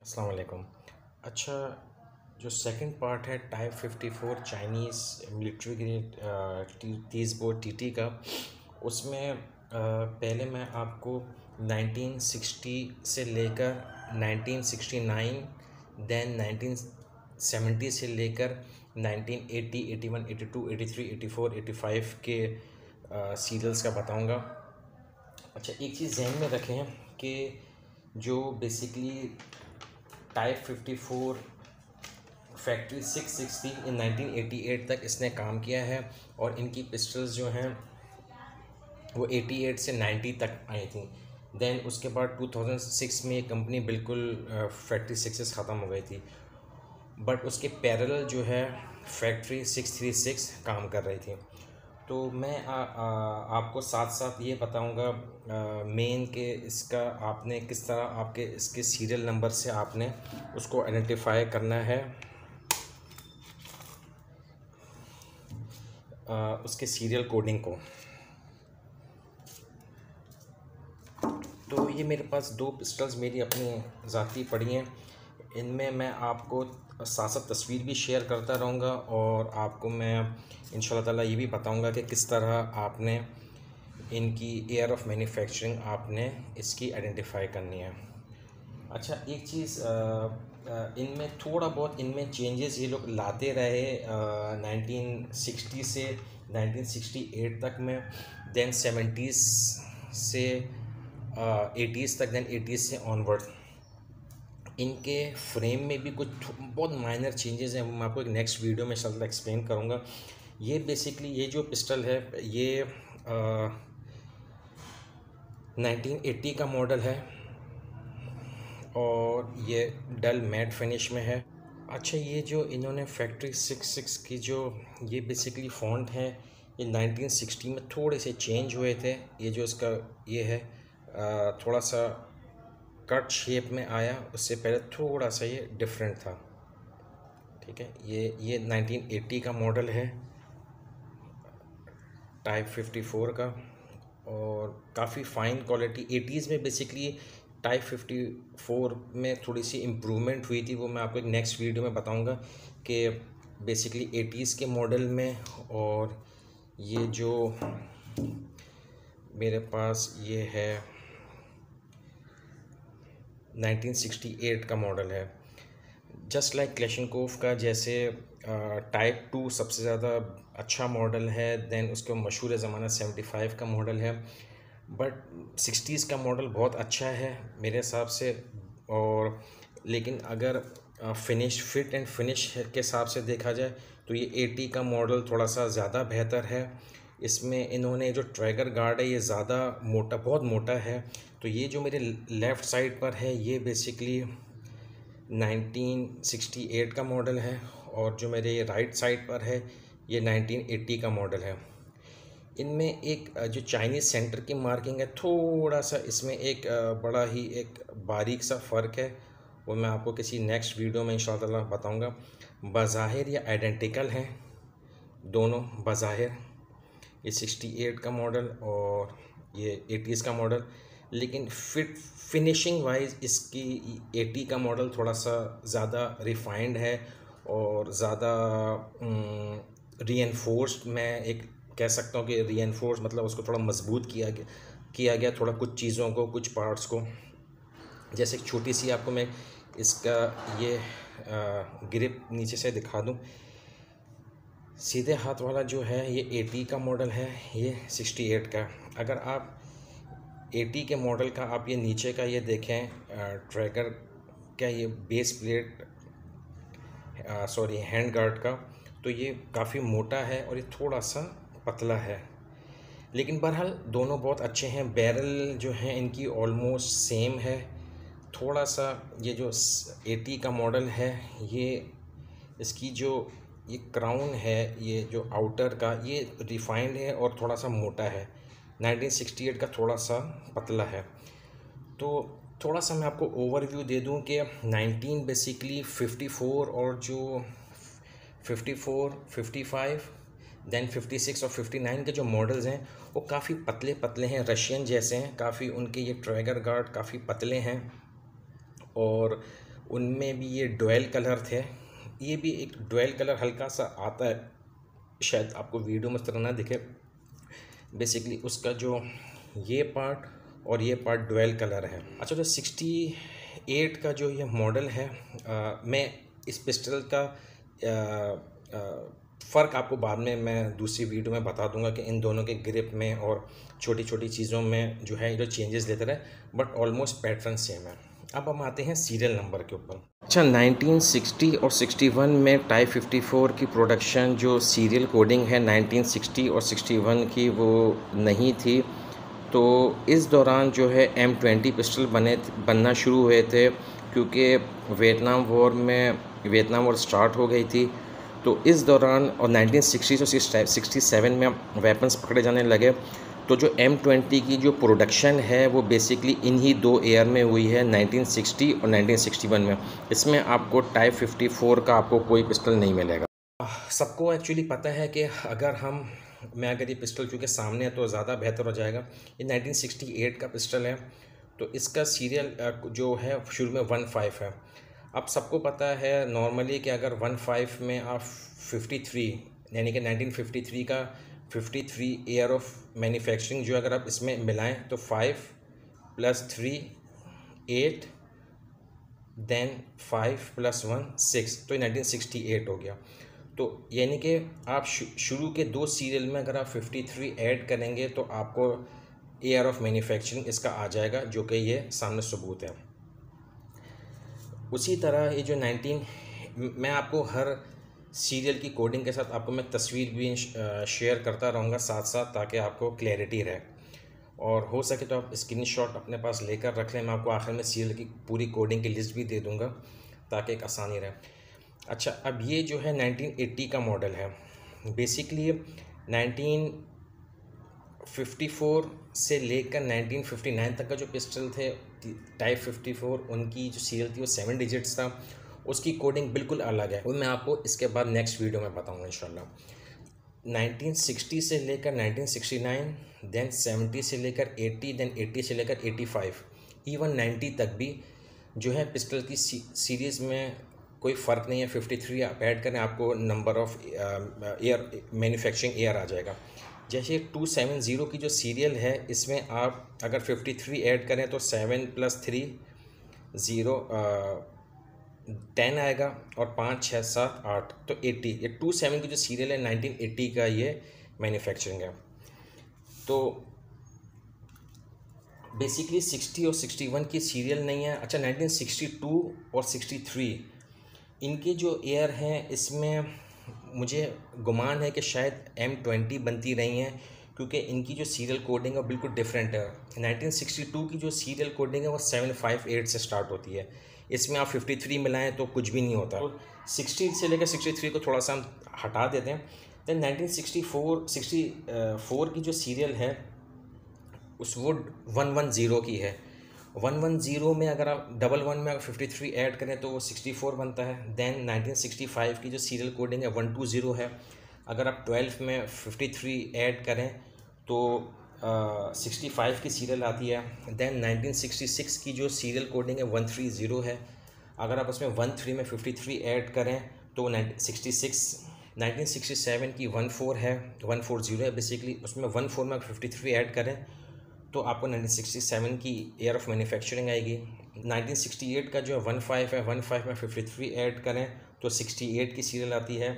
अस्सलाम वालेकुम। अच्छा, जो सेकंड पार्ट है type 54 Chinese military grade 30 bore TT का, उसमें पहले मैं आपको 1960 से लेकर 1969, देन 1970 से लेकर 1980, 81, 82, 83, 84, 85 के सीरियल्स का बताऊंगा। अच्छा, एक चीज़ ज़हन में रखें कि जो बेसिकली टाइप 54 फैक्ट्री 660 इन 1988 तक इसने काम किया है, और इनकी पिस्टल्स जो हैं वो 88 से 90 तक आई थी। देन उसके बाद 2006 में ये कंपनी बिल्कुल फैक्ट्री 6 ख़त्म हो गई थी, बट उसके पैरेलल जो है फैक्ट्री 636 काम कर रही थी। तो मैं आपको साथ साथ ये बताऊंगा मेन के इसका आपने किस तरह आपके इसके सीरियल नंबर से आपने उसको आइडेंटिफाई करना है, उसके सीरियल कोडिंग को। तो ये मेरे पास दो पिस्टल्स मेरी अपनी ज़ाती पड़ी हैं, इनमें मैं आपको साथ साथ तस्वीर भी शेयर करता रहूँगा, और आपको मैं इंशाल्लाह ताला ये भी बताऊँगा कि किस तरह आपने इनकी ईयर ऑफ मैन्युफैक्चरिंग आपने इसकी आइडेंटिफाई करनी है। अच्छा, एक चीज़ इनमें थोड़ा बहुत इनमें चेंजेस ये लोग लाते रहे 1960 से 1968 तक में, देन 70s से 80s तक, देन 80s से ऑनवर्ड इनके फ्रेम में भी कुछ बहुत माइनर चेंजेस हैं, वो मैं आपको एक नेक्स्ट वीडियो में इंशाल्लाह एक्सप्लेन करूँगा। ये बेसिकली ये जो पिस्टल है ये 1980 का मॉडल है, और ये डल मैट फिनिश में है। अच्छा, ये जो इन्होंने फैक्ट्री 66 की जो ये बेसिकली फ़ॉन्ट है, ये 1960 में थोड़े से चेंज हुए थे। ये जो इसका ये है थोड़ा सा कट शेप में आया, उससे पहले थोड़ा सा ये डिफरेंट था। ठीक है, ये 1980 का मॉडल है टाइप 54 का, और काफ़ी फ़ाइन क्वालिटी। 80s में बेसिकली टाइप 54 में थोड़ी सी इम्प्रूवमेंट हुई थी, वो मैं आपको एक नेक्स्ट वीडियो में बताऊंगा कि बेसिकली 80s के मॉडल में, और ये जो मेरे पास ये है 1968 का मॉडल है। जस्ट लाइक क्लैशनकोफ का जैसे टाइप 2 सबसे ज़्यादा अच्छा मॉडल है, देन उसके मशहूर ज़माना 75 का मॉडल है, बट 60s का मॉडल बहुत अच्छा है मेरे हिसाब से। और लेकिन अगर फिट एंड फिनिश के हिसाब से देखा जाए तो ये 80 का मॉडल थोड़ा सा ज़्यादा बेहतर है। इसमें इन्होंने जो ट्रैगर गार्ड है ये ज़्यादा मोटा, बहुत मोटा है। तो ये जो मेरे लेफ़्ट साइड पर है ये बेसिकली 1968 का मॉडल है, और जो मेरे राइट साइड पर है ये 1980 का मॉडल है। इनमें एक जो चाइनीज़ सेंटर की मार्किंग है, थोड़ा सा इसमें एक बड़ा ही एक बारीक सा फ़र्क है, वो मैं आपको किसी नेक्स्ट वीडियो में इंशाल्लाह ताला बताऊंगा। बज़ाहिर ये आइडेंटिकल हैं दोनों बज़ाहिर, ये 68 का मॉडल और ये 80s का मॉडल, लेकिन फिनिशिंग वाइज इसकी 80 का मॉडल थोड़ा सा ज़्यादा रिफाइंड है, और ज़्यादा रीएनफोर्स्ड, मैं एक कह सकता हूँ कि रीएनफोर्स मतलब उसको थोड़ा मजबूत किया गया थोड़ा, कुछ चीज़ों को, कुछ पार्ट्स को। जैसे एक छोटी सी आपको मैं इसका ये ग्रिप नीचे से दिखा दूँ। सीधे हाथ वाला जो है ये 80 का मॉडल है, ये 68 का। अगर आप 80 के मॉडल का आप ये नीचे का ये देखें ट्रैगर क्या, ये base plate sorry hand guard का, तो ये काफ़ी मोटा है और ये थोड़ा सा पतला है। लेकिन बहरहाल दोनों बहुत अच्छे हैं। बैरल जो है इनकी ऑलमोस्ट सेम है। थोड़ा सा ये जो 80 का मॉडल है ये इसकी जो ये क्राउन है, ये जो आउटर का ये रिफाइंड है और थोड़ा सा मोटा है। 1968 का थोड़ा सा पतला है। तो थोड़ा सा मैं आपको ओवरव्यू दे दूं कि 19 बेसिकली 54 और जो 54, 55, देन 56 और 59 के जो मॉडल्स हैं वो काफ़ी पतले पतले हैं, रशियन जैसे हैं काफ़ी। उनके ये ट्रैगर गार्ड काफ़ी पतले हैं, और उनमें भी ये डुअल कलर थे। ये भी एक डुअल कलर हल्का सा आता है, शायद आपको वीडियो में इस तरह ना दिखे। बेसिकली उसका जो ये पार्ट और ये पार्ट डुअल कलर है। अच्छा, जो 68 का जो ये मॉडल है, मैं इस पिस्टल का फ़र्क आपको बाद में मैं दूसरी वीडियो में बता दूंगा कि इन दोनों के ग्रिप में और छोटी छोटी चीज़ों में जो है जो चेंजेस लेते रहे, बट ऑलमोस्ट पैटर्न सेम है। अब हम आते हैं सीरियल नंबर के ऊपर। अच्छा, 1960 और 61 में टाइप 54 की प्रोडक्शन जो सीरियल कोडिंग है 1960 और 61 की वो नहीं थी। तो इस दौरान जो है M20 पिस्टल बनना शुरू हुए थे, क्योंकि वियतनाम वॉर स्टार्ट हो गई थी। तो इस दौरान और 1960 और 67 में वेपन्स पकड़े जाने लगे। तो जो M20 की जो प्रोडक्शन है वो बेसिकली इन्हीं दो ईयर में हुई है, 1960 और 1961 में। इसमें आपको टाइप 54 का आपको कोई पिस्टल नहीं मिलेगा। सबको एक्चुअली पता है कि अगर ये पिस्टल चूँकि सामने है तो ज़्यादा बेहतर हो जाएगा। ये 1968 का पिस्टल है, तो इसका सीरियल जो है शुरू में 15 है। अब सबको पता है नॉर्मली कि अगर 15 में आप 53 यानी कि 1953 का 53 ईयर ऑफ मैन्युफैक्चरिंग जो अगर आप इसमें मिलाएं तो 5 + 3 8 देन 5 + 1 6, तो ये 1968 हो गया। तो यानी कि आप शुरू के दो सीरियल में अगर आप 53 ऐड करेंगे तो आपको ईयर ऑफ मैन्युफैक्चरिंग इसका आ जाएगा, जो कि ये सामने सबूत है। उसी तरह ये जो मैं आपको हर सीरियल की कोडिंग के साथ आपको मैं तस्वीर भी शेयर करता रहूँगा साथ साथ, ताकि आपको क्लैरिटी रहे। और हो सके तो आप स्क्रीनशॉट अपने पास लेकर रख लें। मैं आपको आखिर में सीरियल की पूरी कोडिंग की लिस्ट भी दे दूँगा ताकि एक आसानी रहे। अच्छा, अब ये जो है 1980 का मॉडल है। बेसिकली 1954 से लेकर 1959 तक का जो पिस्टल थे टाइप 54, उनकी जो सीरियल थी वो 7 डिजिट्स था। उसकी कोडिंग बिल्कुल अलग है, वो मैं आपको इसके बाद नेक्स्ट वीडियो में बताऊंगा इंशाल्लाह। 1960 से लेकर 1969, देन 70 से लेकर 80, देन 80 से लेकर 85, इवन 90 तक भी जो है पिस्टल की सीरीज़ में कोई फ़र्क नहीं है। 53 आप ऐड करें, आपको number of year manufacturing year आ जाएगा। जैसे 270 की जो सीरियल है, इसमें आप अगर 53 ऐड करें तो 7 + 3 0 10 आएगा, और 5 6 7 8 तो 80। ये 27 की जो सीरियल है 1980 का ये मैन्युफैक्चरिंग है। तो बेसिकली 60 और 61 की सीरियल नहीं है। अच्छा, 1962 और 63 इनके जो ईयर हैं, इसमें मुझे गुमान है कि शायद M20 बनती रही हैं, क्योंकि इनकी जो सीरियल कोडिंग है बिल्कुल डिफरेंट है। 1962 की जो सीरियल कोडिंग है वो 758 से स्टार्ट होती है। इसमें आप 53 मिलाएं तो कुछ भी नहीं होता। तो 60 से लेकर 63 को थोड़ा सा हम हटा देते हैं। दैन 64 की जो सीरियल है वो 110 की है। 110 में अगर आप 11 में अगर 53 ऐड करें तो वो 64 बनता है। देन 1965 की जो सीरियल कोडिंग है 120 है। अगर आप 12 में 53 ऐड करें तो 65 की सीरियल आती है। देन 1966 की जो सीरियल कोडिंग है 130 है। अगर आप उसमें 13 में 53 ऐड करें तो 66। 1967 की 14 है, 140 है बेसिकली। उसमें 14 में 53 ऐड करें तो आपको 1967 की ईयर ऑफ मैन्युफैक्चरिंग आएगी। 1968 का जो है 15 है, 15 में 53 ऐड करें तो 68 की सीरियल आती है।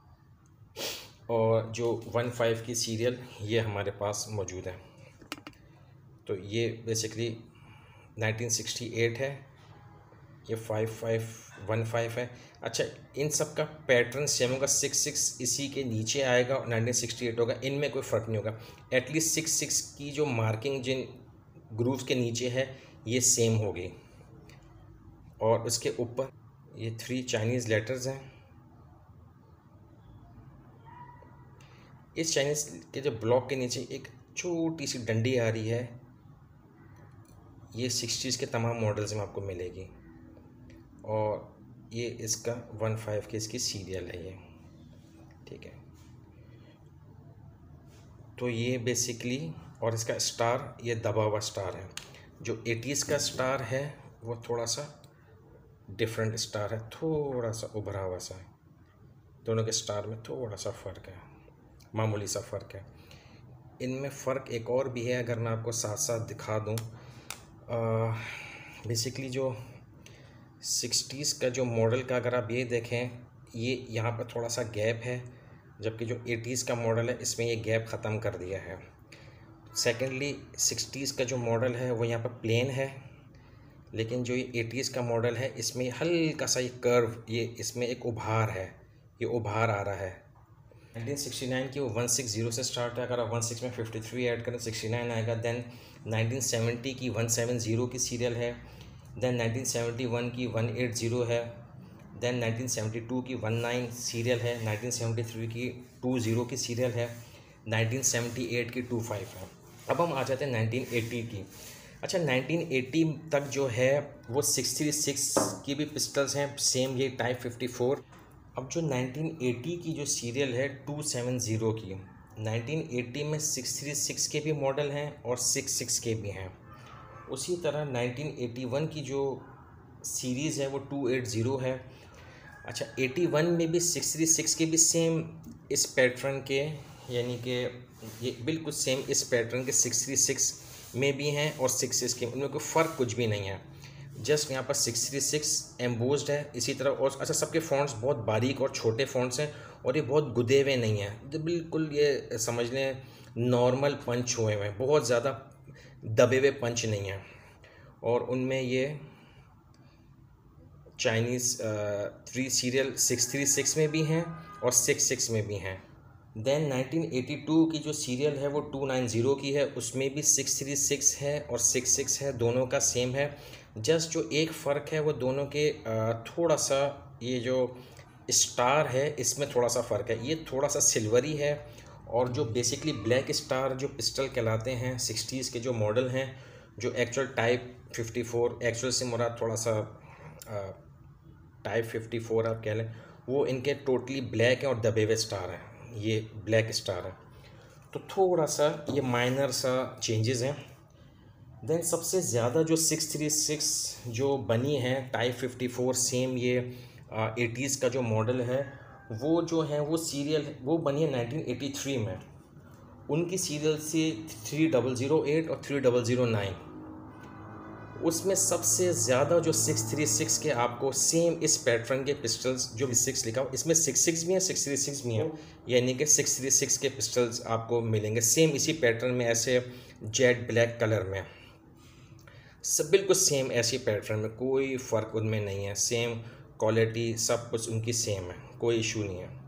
और जो 15 की सीरियल ये हमारे पास मौजूद है। तो ये बेसिकली 1968 है, ये 5515 है। अच्छा, इन सब का पैटर्न सेम होगा। 66 इसी के नीचे आएगा और 1968 होगा, इनमें कोई फ़र्क नहीं होगा। एटलीस्ट 66 की जो मार्किंग जिन ग्रूव्स के नीचे है ये सेम होगी। और उसके ऊपर ये 3 चाइनीज़ लेटर्स हैं। इस चाइनीज़ के जो ब्लॉक के नीचे एक छोटी सी डंडी आ रही है, ये 60s के तमाम मॉडल्स में आपको मिलेगी। और ये इसका 15 की इसकी सीरियल है ये, ठीक है। तो ये बेसिकली, और इसका स्टार ये दबा हुआ स्टार है। जो 80s का स्टार है वो थोड़ा सा डिफरेंट स्टार है, थोड़ा सा उभरा हुआ सा है, दोनों के स्टार में थोड़ा सा फ़र्क है, मामूली सा फ़र्क है। इनमें फ़र्क एक और भी है, अगर मैं आपको साथ साथ दिखा दूँ। बेसिकली जो 60s का जो मॉडल का अगर आप ये देखें, ये यहाँ पर थोड़ा सा गैप है, जबकि जो 80s का मॉडल है इसमें ये गैप ख़त्म कर दिया है। सेकेंडली 60s का जो मॉडल है वो यहाँ पर प्लेन है, लेकिन जो ये 80s का मॉडल है इसमें हल्का सा ये कर्व, ये इसमें एक उभार है, ये उभार आ रहा है। 1969 की वो 160 से स्टार्ट है, अगर आप 16 में 53 ऐड करें 69 आएगा। देन 1970 की 170 की सीरियल है। देन 1971 की 180 है। देन 1972 की 19 सीरियल है। 1973 की 20 की सीरियल है। 1978 की 25 है। अब हम आ जाते हैं 1980 की। अच्छा, 1980 तक जो है वो 636 की भी पिस्टल्स हैं, सेम ये टाइप 54। अब जो 1980 की जो सीरियल है 270 की, 1980 में 636 के भी मॉडल हैं और 66 के भी हैं। उसी तरह 1981 की जो सीरीज़ है वो 280 है। अच्छा, 81 में भी 636 के भी सेम इस पैटर्न के, यानी कि ये बिल्कुल सेम इस पैटर्न के 636 में भी हैं और 66 के, उनमें कोई फ़र्क कुछ भी नहीं है, जस्ट यहाँ पर 636 एम्बोस्ड है इसी तरह। और अच्छा, सबके फ़ॉन्ट्स बहुत बारीक और छोटे फ़ॉन्ट्स हैं और ये बहुत गुदे हुए नहीं हैं, तो बिल्कुल ये समझ लें नॉर्मल पंच हुए हुए हैं, बहुत ज़्यादा दबे हुए पंच नहीं हैं। और उनमें ये चाइनीज़ 3 सीरियल 636 में भी हैं और 66 में भी हैं। देन 1982 की जो सीरियल है वो 290 की है, उसमें भी 636 है और 66 है, दोनों का सेम है। जस्ट जो एक फ़र्क है वो दोनों के थोड़ा सा ये जो स्टार है इसमें थोड़ा सा फ़र्क है, ये थोड़ा सा सिल्वरी है। और जो बेसिकली ब्लैक स्टार जो पिस्टल कहलाते हैं 60s के जो मॉडल हैं, जो एक्चुअल टाइप 54, एक्चुअल से मुराद थोड़ा सा टाइप 54 आप कह लें, वो इनके टोटली ब्लैक हैं और दबे हुए स्टार हैं, ये ब्लैक स्टार है। तो थोड़ा सा ये माइनर सा चेंजेस हैं। देन सबसे ज़्यादा जो 636 जो बनी है टाइप 54 सेम ये 80s का जो मॉडल है, वो जो है वो सीरियल वो बनी है 1983 में। उनकी सीरियल से 3008 और 3009, उसमें सबसे ज़्यादा जो 636 के आपको सेम इस पैटर्न के पिस्टल्स जो 6 लिखा हो, इसमें 66 भी हैं 636 भी हैं, यानी कि 636 के पिस्टल्स आपको मिलेंगे सेम इसी पैटर्न में, ऐसे जेट ब्लैक कलर में, सब बिल्कुल सेम ऐसी पैटर्न में, कोई फ़र्क उनमें नहीं है, सेम क्वालिटी सब कुछ उनकी सेम है, कोई इशू नहीं है।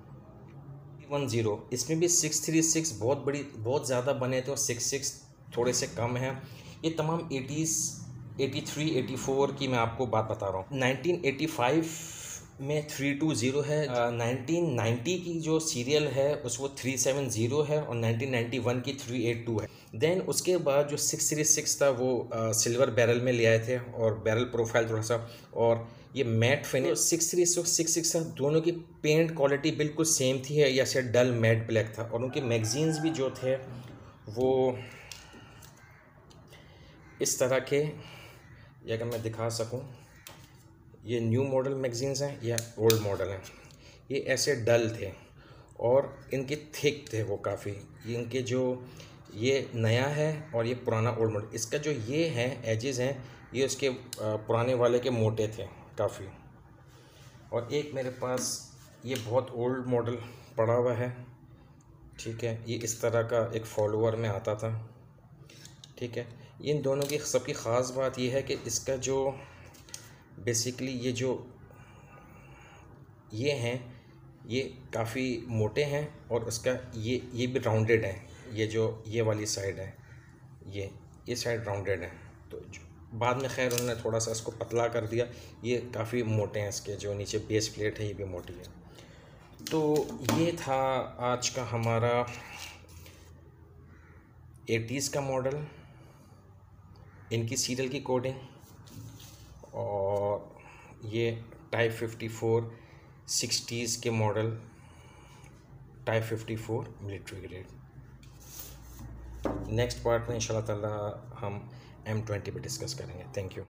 10 इसमें भी 636 बहुत बड़ी बहुत ज़्यादा बने थे और 66 थोड़े से कम हैं। ये तमाम 80s 83 84 की मैं आपको बात बता रहा हूँ। 1985 में 320 है। 1990 की जो सीरियल है उस वो 370 है और 1991 की 382 है। देन उसके बाद जो 636 था वो सिल्वर बैरल में ले आए थे और बैरल प्रोफाइल थोड़ा सा, और ये मैट फिनिश 636 दोनों की पेंट क्वालिटी बिल्कुल सेम थी है, या से डल मैट ब्लैक था। और उनके मैगजीन्स भी जो थे वो इस तरह के, या अगर मैं दिखा सकूं, ये न्यू मॉडल मैगजीन्स हैं या ओल्ड मॉडल हैं, ये ऐसे डल थे और इनके थिक थे वो काफ़ी। इनके जो ये नया है और ये पुराना ओल्ड मॉडल, इसका जो ये है एजेस हैं ये उसके पुराने वाले के मोटे थे काफ़ी। और एक मेरे पास ये बहुत ओल्ड मॉडल पड़ा हुआ है, ठीक है, ये इस तरह का एक फॉलोअर में आता था, ठीक है। इन दोनों की सबकी ख़ास बात ये है कि इसका जो बेसिकली ये जो ये हैं ये काफ़ी मोटे हैं और उसका ये भी राउंडेड है, ये जो ये वाली साइड है ये साइड राउंडेड है। तो बाद में खैर उन्होंने थोड़ा सा इसको पतला कर दिया, ये काफ़ी मोटे हैं, इसके जो नीचे बेस प्लेट है ये भी मोटी है। तो ये था आज का हमारा 80s का मॉडल, इनकी सीरियल की कोडिंग, और ये टाइप 54 60s के model type 54 military grade. Next part में इंशाल्लाह ताला हम M20 पे डिस्कस करेंगे। Thank you.